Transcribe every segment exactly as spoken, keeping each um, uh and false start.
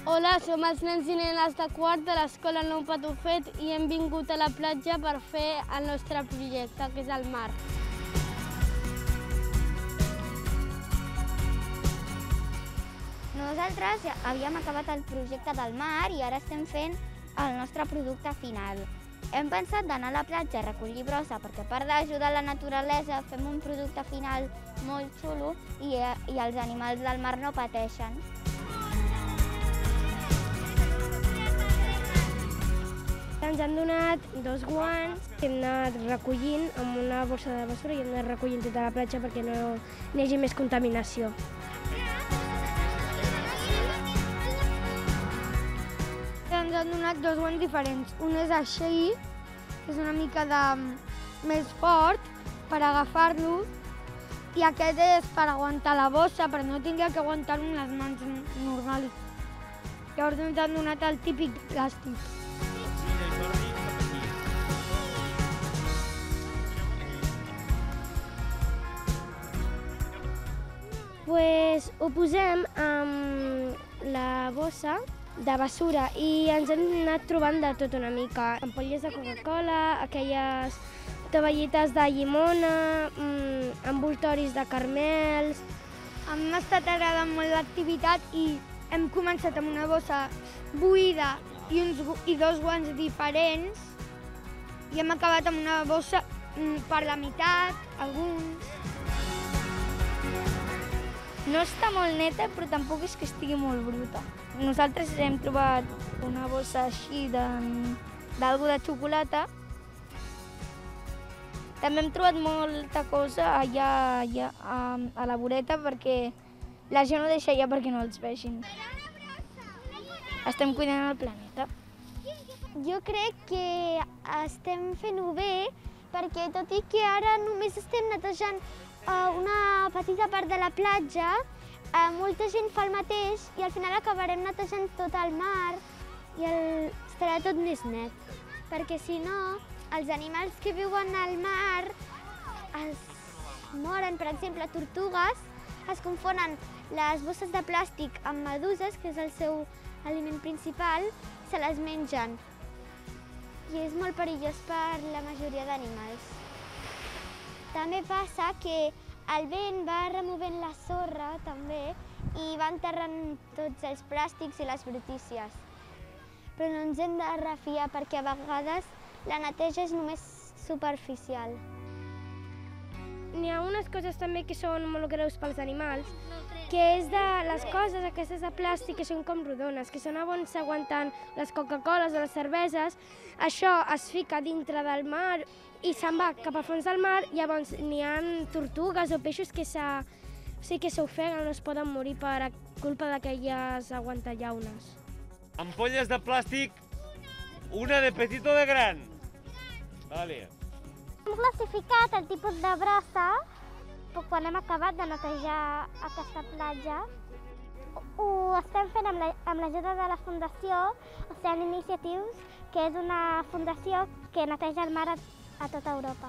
Hola, som els nens i nenes de quart de l'escola Nou Patufet i hem vingut a la platja per fer el nostre projecte, que és el mar. Nosaltres havíem acabat el projecte del mar i ara estem fent el nostre producte final. Hem pensat d'anar a la platja a recollir brossa perquè a part d'ajudar la naturalesa fem un producte final molt xulo i, i els animals del mar no pateixen. Ens han donat dos guants que hem anat recollint amb una bossa de basura i hem anat recollint tota la platja perquè no hi hagi més contaminació. Ens han donat dos guants diferents. Un és així, que és una mica de més fort per agafar-lo, i aquest és per aguantar la bossa, però no tingui que aguantar-ho amb les mans normals. Llavors ens han donat el típic plàstic. Pues ho posem amb la bossa de basura i ens hem anat trobant de tot una mica. Ampolles de Coca-Cola, aquelles tovallites de llimona, envoltoris de carmels. Hem estat agradant molt l'activitat i hem començat amb una bossa buida i, uns, i dos guants diferents i hem acabat amb una bossa per la meitat, alguns. No està molt neta, però tampoc és que estigui molt bruta. Nosaltres hem trobat una bossa així d'algo de xocolata. També hem trobat molta cosa allà, allà a, a la voreta perquè la gent ho deixa allà perquè no els vegin. Estem cuidant el planeta. Jo crec que estem fent-ho bé perquè tot i que ara només estem netejant una petita part de la platja, molta gent fa el mateix i al final acabarem netejant tot el mar i el... estarà tot més net. Perquè si no, els animals que viuen al mar es moren, per exemple, tortugues, es confonen les bosses de plàstic amb meduses, que és el seu aliment principal, se les mengen. I és molt perillós per la majoria d'animals. També passa que el vent va removent la sorra també i va enterrant tots els plàstics i les brutícies. Però no ens hem de refiar perquè a vegades la neteja és només superficial. N'hi ha unes coses també que són molt greus pels animals, que és de les coses aquestes de plàstic que són com rodones, que són on s'aguanten les Coca-Coles o les cerveses. Això es fica dintre del mar i se'n va cap al fons del mar, llavors n'hi ha tortugues o peixos que s'ofeguen o no es poden morir per culpa d'aquelles aguantallaunes. Ampolles de plàstic, una de petit o de gran? Vale. Hem classificat el tipus de brossa quan hem acabat de netejar aquesta platja. Ho estem fent amb l'ajuda de la Fundació Ocean Initiatives, que és una fundació que neteja el mar a, a tota Europa.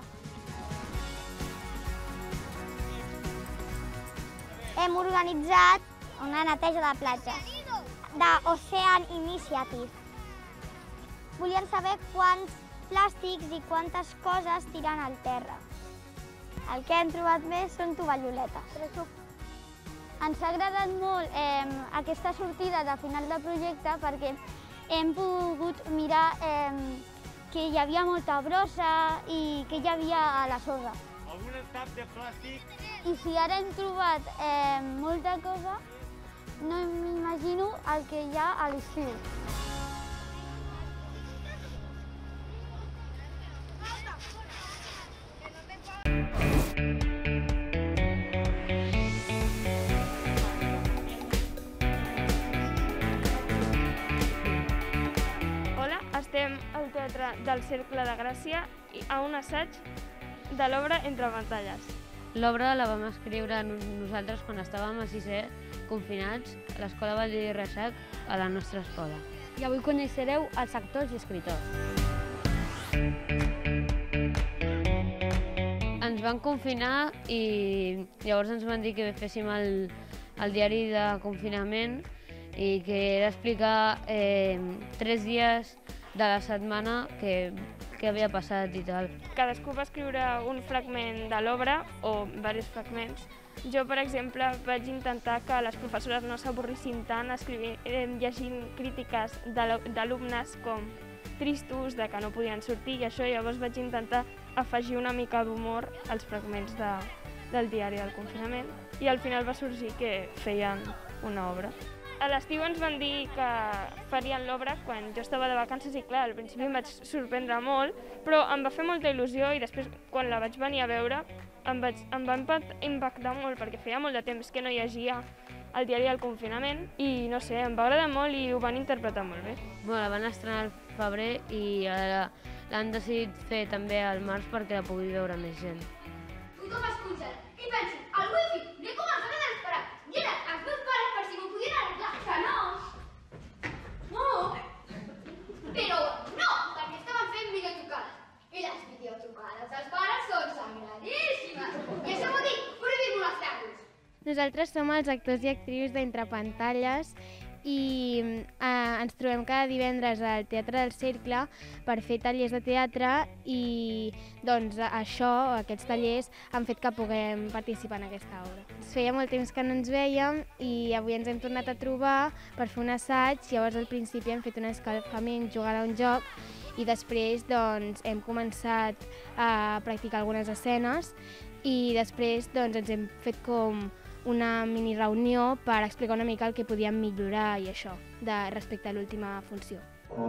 Hem organitzat una neteja de platja d'Ocean Initiative. Volien saber quants plàstics i quantes coses tiren al terra. El que hem trobat més són tovalloletes. Ens ha agradat molt eh, aquesta sortida de final de projecte perquè hem pogut mirar eh, que hi havia molta brossa i que hi havia a la sorra. Algun tap de plàstic? I si ara hem trobat eh, molta cosa, no m'imagino el que hi ha a l'estiu. Estem al Teatre del Cercle de Gràcia a un assaig de l'obra Entre pantalles. L'obra la vam escriure nosaltres quan estàvem a sisè confinats a l'Escola Baldiri Reixac a la nostra escola. I avui coneixereu els actors i escriptors. Ens van confinar i llavors ens van dir que féssim el, el diari de confinament i que era explicar eh, tres dies de la setmana que, que havia passat i tal. Cadascú va escriure un fragment de l'obra o diversos fragments. Jo, per exemple, vaig intentar que les professores no s'avorrissin tant escrivint, eh, llegint crítiques d'alumnes com tristos, de que no podien sortir, i això llavors vaig intentar afegir una mica d'humor als fragments de, del diari del confinament, i al final va sorgir que feien una obra. A l'estiu ens van dir que farien l'obra quan jo estava de vacances i clar, al principi em vaig sorprendre molt, però em va fer molta il·lusió i després quan la vaig venir a veure em, vaig, em va impactar molt perquè feia molt de temps que no llegia el diari del confinament i no sé, em va agradar molt i ho van interpretar molt bé. Bueno, la van estrenar al febrer i l'han decidit fer també al març perquè la pugui veure més gent. Tothom es congela i pensen, el wifi, ni com els han esperat. I era els meus pares per si m'ho podien arreglar, que no. No. Però no, perquè estaven fent videotrucades. I les videotrucades dels pares són sagradíssimes. I això vol dir prohibir molestar-los. Nosaltres som els actors i actrius d'Entre Pantalles i eh, ens trobem cada divendres al Teatre del Cercle per fer tallers de teatre i doncs això, aquests tallers, han fet que puguem participar en aquesta obra. Feia molt temps que no ens vèiem i avui ens hem tornat a trobar per fer un assaig, llavors al principi hem fet un escalfament jugant a un joc i després doncs, hem començat a practicar algunes escenes i després doncs, ens hem fet com una mini reunió per explicar una mica el que podíem millorar i això, de, respecte a l'última funció.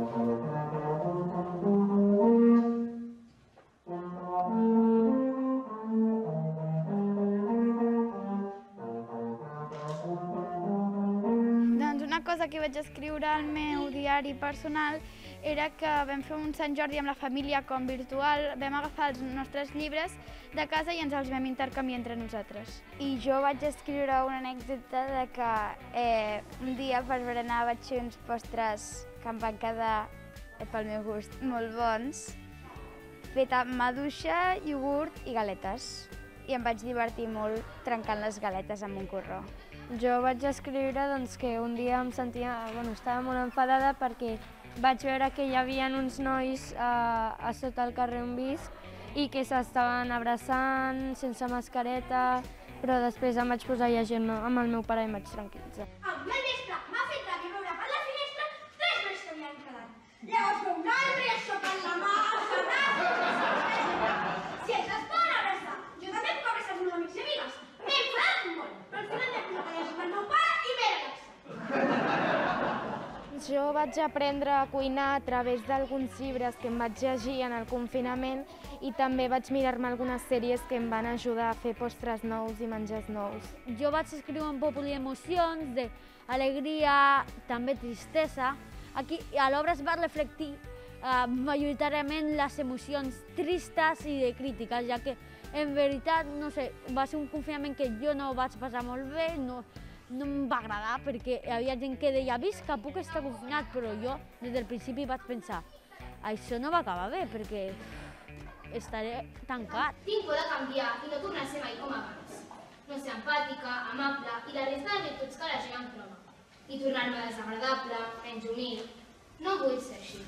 Doncs una cosa que vaig escriure al meu diari personal era que vam fer un Sant Jordi amb la família com virtual, vam agafar els nostres llibres de casa i ens els vam intercanviar entre nosaltres. I jo vaig escriure una anècdota de que eh, un dia per berenar vaig fer uns postres que em van quedar, eh, pel meu gust, molt bons, fet amb maduixa, iogurt i galetes. I em vaig divertir molt trencant les galetes amb un corró. Jo vaig escriure doncs, que un dia em sentia, bueno, estava molt enfadada perquè vaig veure que hi havia uns nois a, a sota el carrer on visc i que s'estaven abraçant sense mascareta, però després em vaig posar a llegir amb el meu pare i em vaig tranquil·litzar. El meu mestre m'ha fet ràbia veure per la finestra tres nois que havien quedat. Llavors ve un altre i això per la mà, si ens es poden abraçar, jo també puc abraçar els meus amics i amigues. M'he enfadat molt, però al final m'he posat a llegir amb el meu pare i m'he relaxat. Jo vaig aprendre a cuinar a través d'alguns llibres que em vaig llegir en el confinament i també vaig mirar-me algunes sèries que em van ajudar a fer postres nous i menjars nous. Jo vaig escriure un popol d'emocions, d'alegria, també tristesa. Aquí a l'obra es va reflectir eh, majoritàriament les emocions tristes i de crítiques, ja que en veritat, no sé, va ser un confinament que jo no vaig passar molt bé, no, no em va agradar perquè hi havia gent que deia vist que puc estar confinat, però jo des del principi vaig pensar això no va acabar bé perquè estaré tancat. Tinc por de canviar i no tornar a ser mai com abans. No ser empàtica, amable i la resta de virtuts que la gent em troba. I tornar-me desagradable, menys humil. No vull ser així.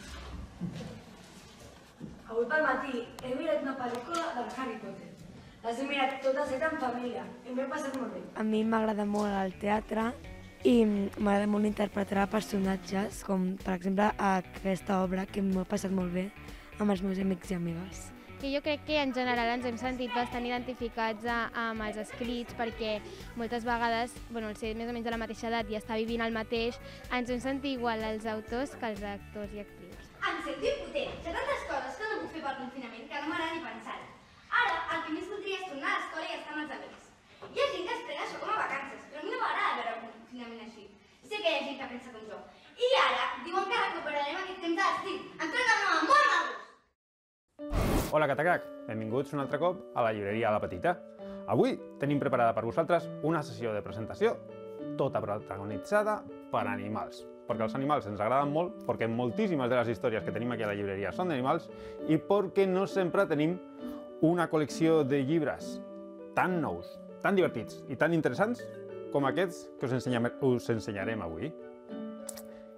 Avui pel matí he mirat una pel·lícula de Harry Potter. Les he mirat totes set en família i m'he passat molt bé. A mi m'agrada molt el teatre i m'agrada molt interpretar personatges, com per exemple aquesta obra que m'ha passat molt bé amb els meus amics i amigues. Que jo crec que en general ens hem sentit bastant identificats a, amb els escrits perquè moltes vegades, bueno, el ser més o menys de la mateixa edat i estar vivint el mateix, ens hem sentit igual els autors que els actors i actrius. Em sento impotent. Hi ha tantes coses que no puc fer pel confinament que no m'agrada ni pensar. Ara, el que més voldria és tornar a l'escola i estar amb els amics. Hi ha gent que es pren això com a vacances, però a mi no m'agrada veure un confinament així. Sé que hi ha gent que pensa com jo. I ara diuen que recuperarem aquest temps de l'estiu. Em tracta una molt mal gust. Hola, Catacrac! Benvinguts un altre cop a la llibreria La Petita. Avui tenim preparada per vosaltres una sessió de presentació tota protagonitzada per animals. Perquè els animals ens agraden molt, perquè moltíssimes de les històries que tenim aquí a la llibreria són d'animals i perquè no sempre tenim una col·lecció de llibres tan nous, tan divertits i tan interessants com aquests que us, ensenyam, us ensenyarem avui.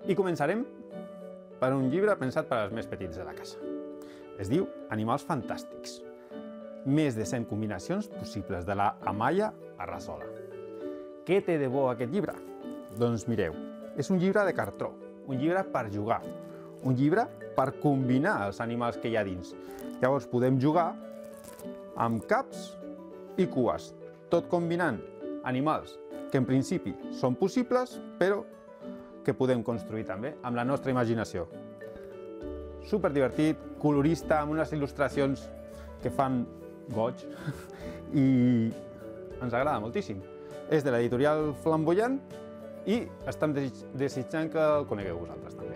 I començarem per un llibre pensat per als més petits de la casa. Es diu Animals fantàstics. Més de cent combinacions possibles de la Amaya a Rasola. Què té de bo aquest llibre? Doncs mireu, és un llibre de cartró, un llibre per jugar, un llibre per combinar els animals que hi ha dins. Llavors podem jugar amb caps i cues, tot combinant animals que en principi són possibles, però que podem construir també amb la nostra imaginació. Superdivertit, colorista, amb unes il·lustracions que fan goig i ens agrada moltíssim. És de l'editorial Flamboyant i estem desitjant que el conegueu vosaltres també.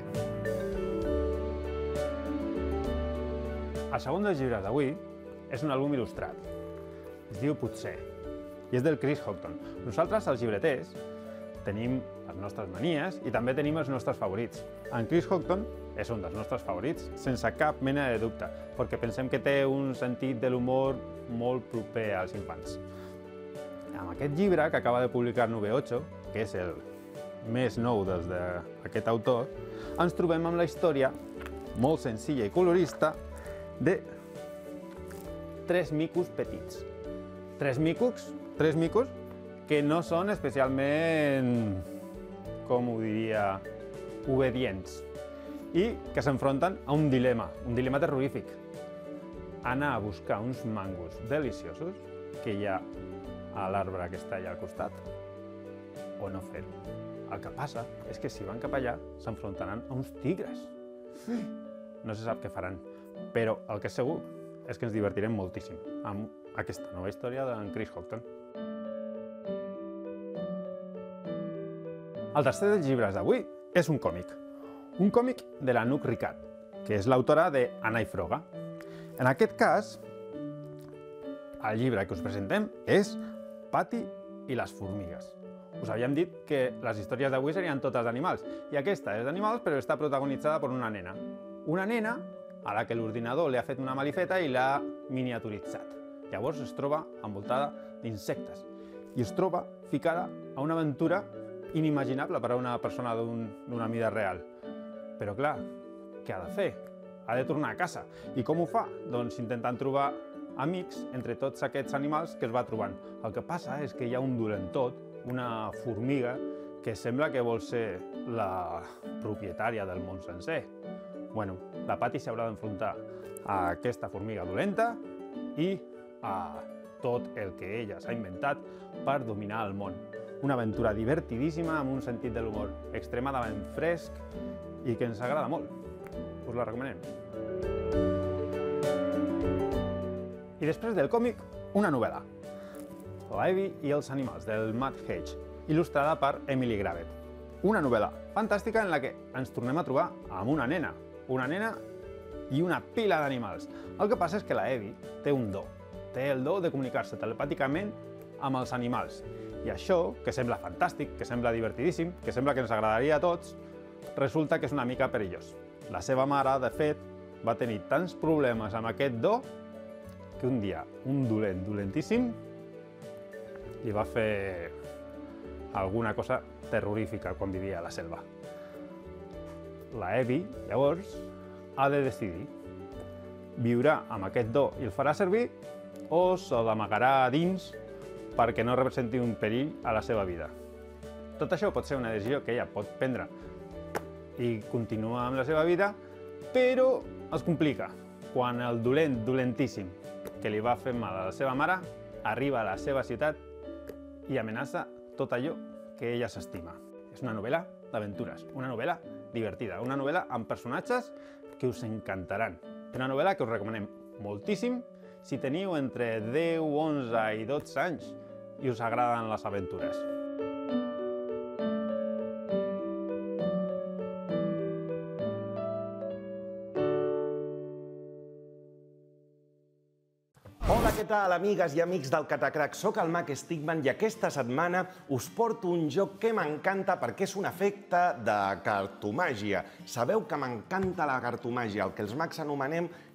El segon dels llibres d'avui és un àlbum il·lustrat. Es diu Potser i és del Chris Houghton. Nosaltres, els llibreters, tenim les nostres manies i també tenim els nostres favorits. En Chris Houghton és un dels nostres favorits, sense cap mena de dubte, perquè pensem que té un sentit de l'humor molt proper als infants. Amb aquest llibre, que acaba de publicar Nube ocho, que és el més nou dels d'aquest autor, ens trobem amb la història molt senzilla i colorista de tres micos petits. Tres micos, tres micos que no són especialment, com ho diria, obedients i que s'enfronten a un dilema, un dilema terrorífic. Anar a buscar uns mangos deliciosos que hi ha a l'arbre que està allà al costat o no fer-ho. El que passa és que si van cap allà s'enfrontaran a uns tigres. No se sap què faran, però el que és segur és que ens divertirem moltíssim amb aquesta nova història d'en Chris Houghton. El tercer dels llibres d'avui és un còmic. Un còmic de l'Anouk Ricard, que és l'autora de Anna i Froga. En aquest cas, el llibre que us presentem és Patty i les formigues. Us havíem dit que les històries d'avui serien totes d'animals, i aquesta és d'animals però està protagonitzada per una nena. Una nena a la que l'ordinador li ha fet una malifeta i l'ha miniaturitzat. Llavors es troba envoltada d'insectes i es troba ficada a una aventura inimaginable per a una persona d'una mida real. Però clar, què ha de fer? Ha de tornar a casa. I com ho fa? Doncs intentant trobar amics entre tots aquests animals que es va trobant. El que passa és que hi ha un dolentot, una formiga, que sembla que vol ser la propietària del món sencer. Bueno, la Patty s'haurà d'enfrontar a aquesta formiga dolenta i a tot el que ella s'ha inventat per dominar el món. Una aventura divertidíssima, amb un sentit de l'humor extremadament fresc i que ens agrada molt. Us la recomanem. I després del còmic, una novel·la. La Evie i els animals, del Matt Hedge, il·lustrada per Emily Gravett. Una novel·la fantàstica en la que ens tornem a trobar amb una nena. Una nena i una pila d'animals. El que passa és que la Evie té un do. Té el do de comunicar-se telepàticament amb els animals. I això, que sembla fantàstic, que sembla divertidíssim, que sembla que ens agradaria a tots, resulta que és una mica perillós. La seva mare, de fet, va tenir tants problemes amb aquest do que un dia un dolent, dolentíssim, li va fer alguna cosa terrorífica quan vivia a la selva. La Evie, llavors, ha de decidir. Viurà amb aquest do i el farà servir o se l'amagarà a dins perquè no representi un perill a la seva vida. Tot això pot ser una decisió que ella pot prendre i continuar amb la seva vida, però es complica quan el dolent, dolentíssim, que li va fer mal a la seva mare, arriba a la seva ciutat i amenaça tot allò que ella s'estima. És una novel·la d'aventures, una novel·la divertida, una novel·la amb personatges que us encantaran. Una novel·la que us recomanem moltíssim si teniu entre deu, onze i dotze anys i us agraden les aventures. Hola, què tal, amigues i amics del Catacrac? Soc el Mac Stigman i aquesta setmana us porto un joc que m'encanta perquè és un efecte de cartomàgia. Sabeu que m'encanta la cartomàgia, el que els mags anomenem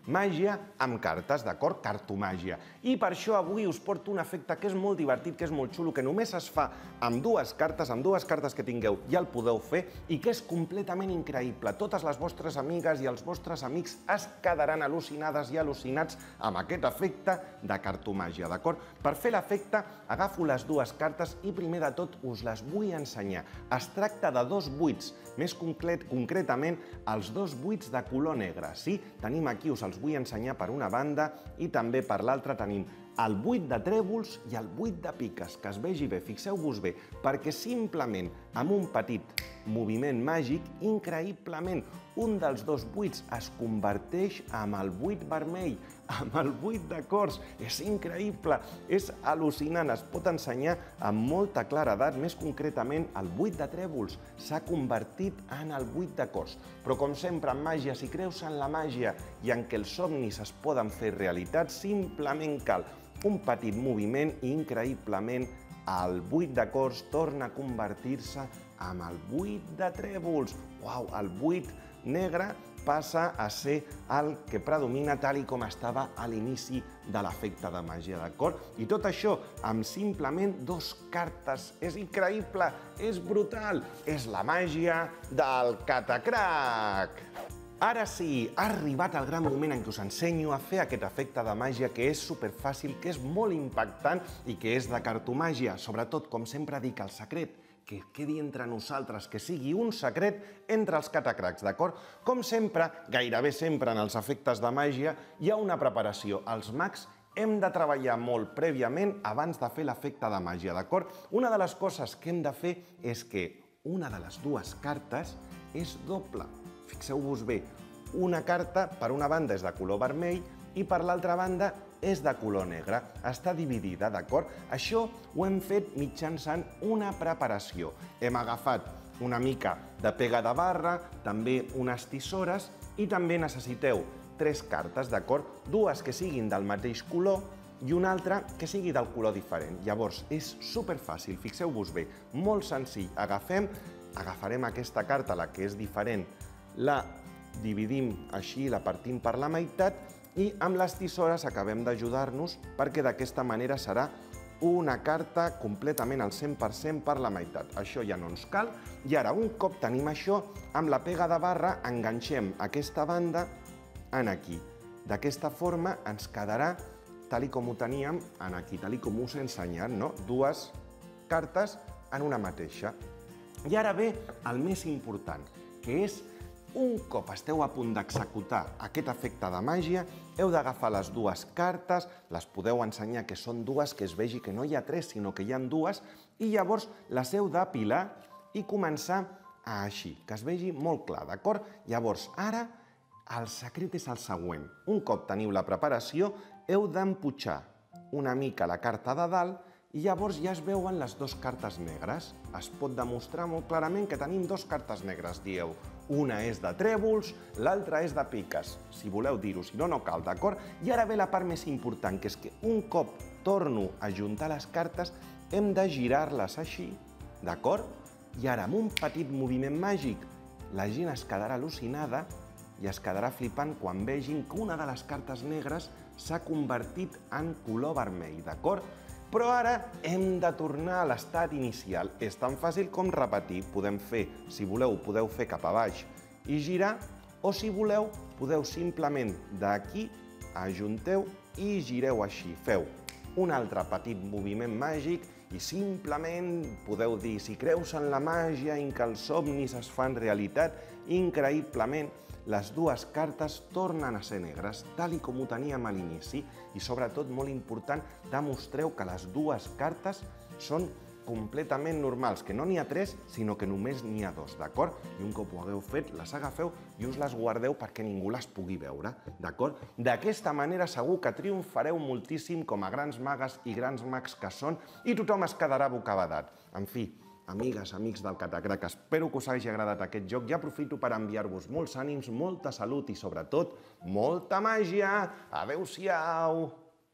màgia amb cartes, d'acord? Cartomàgia. I per això avui us porto un efecte que és molt divertit, que és molt xulo, que només es fa amb dues cartes, amb dues cartes que tingueu ja el podeu fer i que és completament increïble. Totes les vostres amigues i els vostres amics es quedaran al·lucinades i al·lucinats amb aquest efecte de cartomàgia, d'acord? Per fer l'efecte agafo les dues cartes i primer de tot us les vull ensenyar. Es tracta de dos buits, més concret, concretament els dos buits de color negre. Sí, tenim aquí, us els vull ensenyar per una banda i també per l'altra tenim el buit de trèvols i el buit de piques, que es vegi bé, fixeu-vos bé, perquè simplement amb un petit moviment màgic, increïblement, un dels dos buits es converteix en el buit vermell, amb el buit de cors. És increïble, és al·lucinant, es pot ensenyar amb molta claredat, més concretament el buit de trèvols s'ha convertit en el buit de cors. Però com sempre en màgia, si creus en la màgia i en què els somnis es poden fer realitat, simplement cal un petit moviment i increïblement el buit de cors torna a convertir-se en el buit de trèvols. Uau, el buit negre passa a ser el que predomina tal i com estava a l'inici de l'efecte de màgia, d'acord? I tot això amb simplement dos cartes. És increïble, és brutal, és la màgia del catacrac! Ara sí, ha arribat el gran moment en què us ensenyo a fer aquest efecte de màgia que és superfàcil, que és molt impactant i que és de cartomàgia. Sobretot, com sempre dic, el secret, que quedi entre nosaltres, que sigui un secret entre els catacracs, d'acord? Com sempre, gairebé sempre en els efectes de màgia, hi ha una preparació. Els mags hem de treballar molt prèviament abans de fer l'efecte de màgia, d'acord? Una de les coses que hem de fer és que una de les dues cartes és doble. Fixeu-vos bé, una carta per una banda és de color vermell i per l'altra banda és de color negre. Està dividida, d'acord? Això ho hem fet mitjançant una preparació. Hem agafat una mica de pega de barra, també unes tisores i també necessiteu tres cartes, d'acord? Dues que siguin del mateix color i una altra que sigui del color diferent. Llavors, és superfàcil, fixeu-vos bé, molt senzill. Agafem, agafarem aquesta carta, la que és diferent, la dividim així, la partim per la meitat i amb les tisores acabem d'ajudar-nos perquè d'aquesta manera serà una carta completament al cent per cent per la meitat. Això ja no ens cal. I ara, un cop tenim això, amb la pega de barra enganxem aquesta banda en aquí. D'aquesta forma ens quedarà tal com ho teníem en aquí, tal com us he ensenyat, no? Dues cartes en una mateixa. I ara ve el més important, que és un cop esteu a punt d'executar aquest efecte de màgia, heu d'agafar les dues cartes, les podeu ensenyar que són dues, que es vegi que no hi ha tres, sinó que hi ha dues, i llavors les heu d'apilar i començar a així, que es vegi molt clar, d'acord? Llavors, ara, el secret és el següent. Un cop teniu la preparació, heu d'emputxar una mica la carta de dalt i llavors ja es veuen les dues cartes negres. Es pot demostrar molt clarament que tenim dues cartes negres, dieu. Una és de trèvols, l'altra és de piques. Si voleu dir-ho, si no, no cal, d'acord? I ara ve la part més important, que és que un cop torno a juntar les cartes, hem de girar-les així, d'acord? I ara, amb un petit moviment màgic, la gent es quedarà al·lucinada i es quedarà flipant quan vegin que una de les cartes negres s'ha convertit en color vermell, d'acord? Però ara hem de tornar a l'estat inicial. És tan fàcil com repetir. Podem fer, si voleu, podeu fer cap a baix i girar, o si voleu, podeu simplement d'aquí ajunteu i gireu així. Feu un altre petit moviment màgic i simplement podeu dir, si creus en la màgia i que els somnis es fan realitat, increïblement, les dues cartes tornen a ser negres, tal com ho teníem a l'inici, i sobretot, molt important, demostreu que les dues cartes són completament normals, que no n'hi ha tres, sinó que només n'hi ha dos, d'acord? I un cop ho hagueu fet, les agafeu i us les guardeu perquè ningú les pugui veure, d'acord? D'aquesta manera segur que triomfareu moltíssim com a grans magues i grans mags que són i tothom es quedarà bocabadat. En fi, amigues, amics del Catacrac, espero que us hagi agradat aquest joc i aprofito per enviar-vos molts ànims, molta salut i, sobretot, molta màgia! Adéu-siau!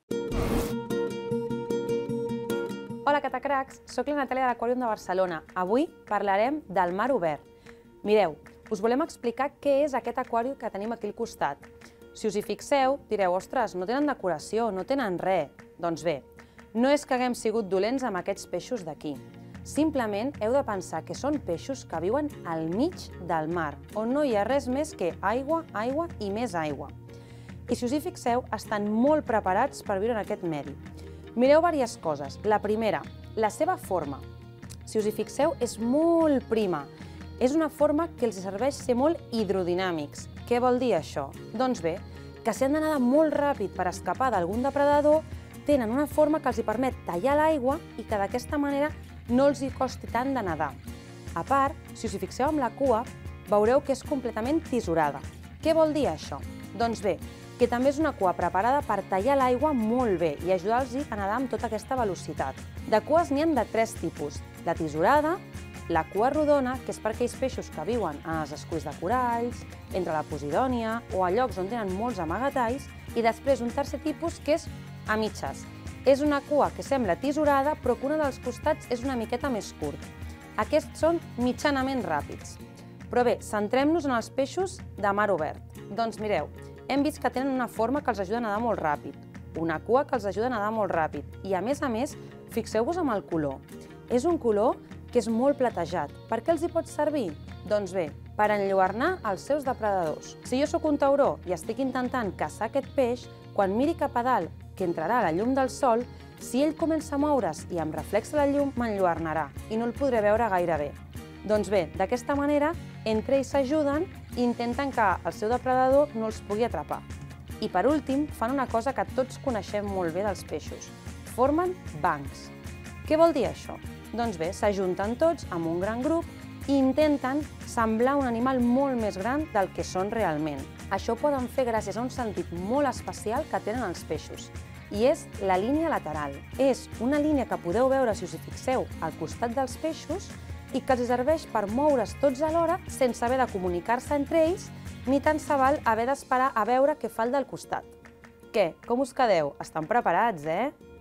Hola, Catacracs! Soc la Natàlia de l'Aquàrium de Barcelona. Avui parlarem del mar obert. Mireu, us volem explicar què és aquest aquari que tenim aquí al costat. Si us hi fixeu, direu, ostres, no tenen decoració, no tenen res. Doncs bé, no és que haguem sigut dolents amb aquests peixos d'aquí. Simplement heu de pensar que són peixos que viuen al mig del mar, on no hi ha res més que aigua, aigua i més aigua. I si us hi fixeu, estan molt preparats per viure en aquest medi. Mireu diverses coses. La primera, la seva forma. Si us hi fixeu, és molt prima. És una forma que els serveix ser molt hidrodinàmics. Què vol dir això? Doncs bé, que si han de nedar molt ràpid per escapar d'algun depredador, tenen una forma que els hi permet tallar l'aigua i que d'aquesta manera no els hi costi tant de nedar. A part, si us hi fixeu amb la cua, veureu que és completament tisorada. Què vol dir això? Doncs bé, que també és una cua preparada per tallar l'aigua molt bé i ajudar-los a nedar amb tota aquesta velocitat. De cues n'hi ha de tres tipus: la tisorada, la cua rodona, que és per aquells peixos que viuen en els esculls de coralls, entre la posidònia o a llocs on tenen molts amagatalls, i després un tercer tipus que és a mitges. És una cua que sembla tisorada, però que una dels costats és una miqueta més curt. Aquests són mitjanament ràpids. Però bé, centrem-nos en els peixos de mar obert. Doncs mireu, hem vist que tenen una forma que els ajuda a nedar molt ràpid, una cua que els ajuda a nedar molt ràpid i, a més a més, fixeu-vos amb el color. És un color que és molt platejat. Per què els hi pot servir? Doncs bé, per enlluernar els seus depredadors. Si jo sóc un tauró i estic intentant caçar aquest peix, quan miri cap a dalt, que entrarà a la llum del sol, si ell comença a moure's i em reflexa la llum, m'enlluernarà i no el podré veure gaire bé. Doncs bé, d'aquesta manera, entre ells s'ajuden i intenten que el seu depredador no els pugui atrapar. I per últim, fan una cosa que tots coneixem molt bé dels peixos. Formen bancs. Què vol dir això? Doncs bé, s'ajunten tots amb un gran grup i intenten semblar un animal molt més gran del que són realment. Això ho poden fer gràcies a un sentit molt especial que tenen els peixos, i és la línia lateral. És una línia que podeu veure, si us hi fixeu, al costat dels peixos i que els serveix per moure's tots alhora sense haver de comunicar-se entre ells ni tant se val haver d'esperar a veure què fa el del costat. Què? Com us quedeu? Estan preparats, eh?